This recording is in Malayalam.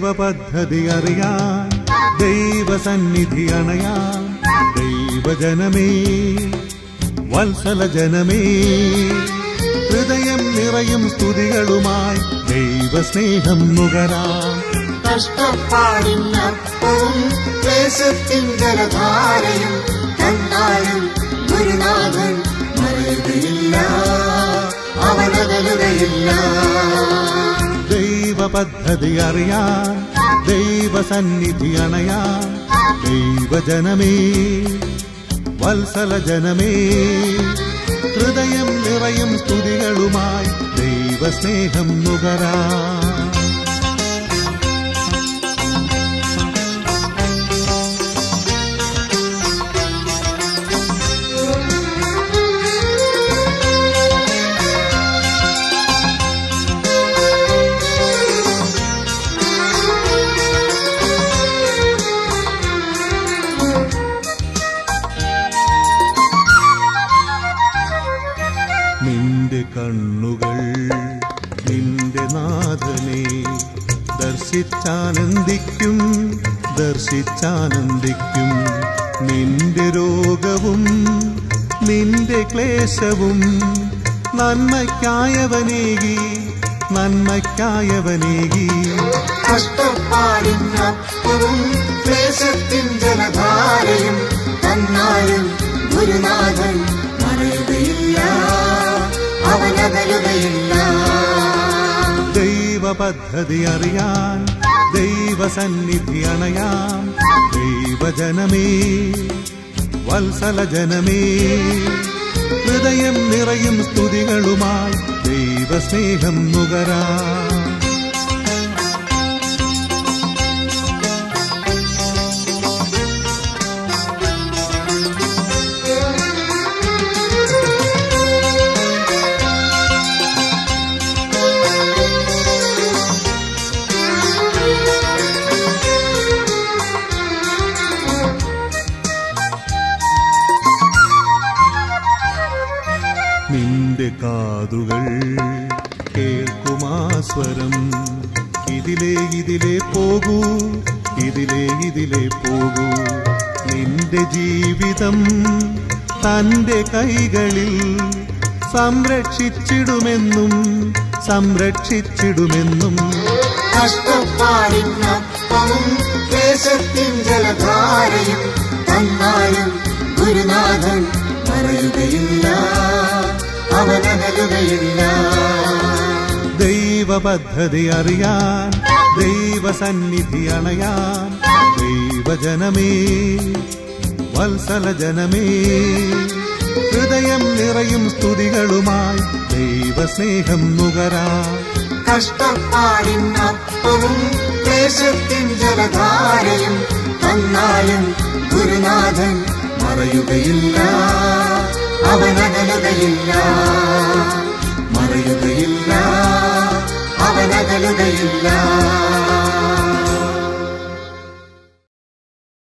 ദൈവപദ്ധതി അറിയാൻ ദൈവസന്നിധി അണയാൻ ദൈവജനമേ വത്സല ജനമേ ഹൃദയം നിറയും സ്തുതികളുമായി ദൈവസ്നേഹം നുകരാൻ കഷ്ടപ്പാടിനപ്പവും ക്ലേശത്തിൻ ജലധാരയും തന്നാലും ഗുരുനാഥൻ മറയുകയില്ല, അവനകലുകയില്ല. ദൈവപദ്ധതി അറിയാൻ ദൈവസന്നിധി അണയാൻ ദൈവജനമേ വത്സല ജനമേ ഹൃദയം നിറയും സ്തുതികളുമായി ദൈവസ്നേഹം നുകരാൻ നിന്റെ കണ്ണുകൾ നിന്റെ നാഥനെ ദർശിച്ചാനന്ദിക്കും ദർശിച്ചാനന്ദിക്കും. നിന്റെ രോഗവും നിന്റെ ക്ലേശവും നന്മയ്ക്കായവനേകി നന്മയ്ക്കായവനേകി. കഷ്ടപ്പാടിനപ്പവും ക്ലേശത്തിൻ ജലധാരയും തന്നാലും ഗുരുനാഥൻ മറയുകയില്ല, അവനകലുകയില്ല. ദൈവപദ്ധതി അറിയാൻ ദൈവസന്നിധി അണയാൻ ദൈവജനമേ വത്സല ജനമേ ഹൃദയം നിറയും സ്തുതികളുമായി ദൈവസ്നേഹം നുകരാൻ നിന്റെ കാതുകൾ കേൾക്കുമാസ്വരം ഇതിലേ ഇതിലേ പോകൂ ഇതിലേ ഇതിലേ പോകൂ. നിന്റെ ജീവിതം തന്റെ കൈകളിൽ സംരക്ഷിച്ചിടുമെന്നും സംരക്ഷിച്ചിടുമെന്നും. കഷ്ടപ്പാടിനപ്പവും ക്ലേശത്തിൻ ജലധാരയും തന്നാലും ഗുരുനാഥൻ മറയുകയില്ല, അവനകലുകയില്ല. ദൈവപദ്ധതി അറിയാൻ ദൈവസന്നിധി അണയാൻ ദൈവജനമേ വത്സല ജനമേ ഹൃദയം നിറയും സ്തുതികളുമായി ദൈവസ്നേഹം നുകരാൻ. കഷ്ടപ്പാടിനപ്പവും ക്ലേശത്തിൻ ജലധാരയും തന്നാലും ഗുരുനാഥൻ മറയുകയില്ല, അവനകലുകയില്ല, മറയുകയില്ല, അവനകലുകയില്ല.